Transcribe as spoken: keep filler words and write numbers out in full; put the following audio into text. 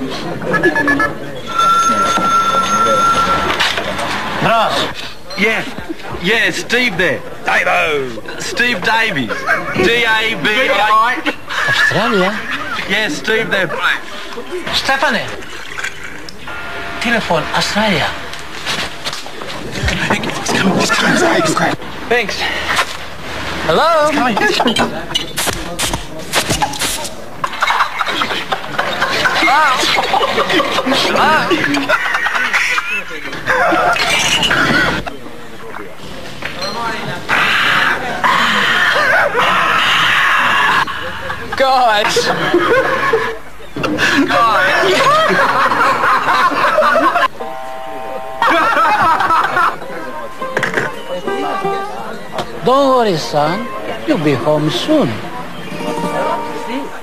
Ross. Yeah, yeah, Steve there. Davo. Steve Davies. D A V I. Australia? Yeah, Steve there, please. Stephanie. Telephone, Australia. It's coming, it's coming, it's coming. Thanks. Hello? It's coming, it's coming. Hello? Guys. Guys. Don't worry, son. You'll be home soon.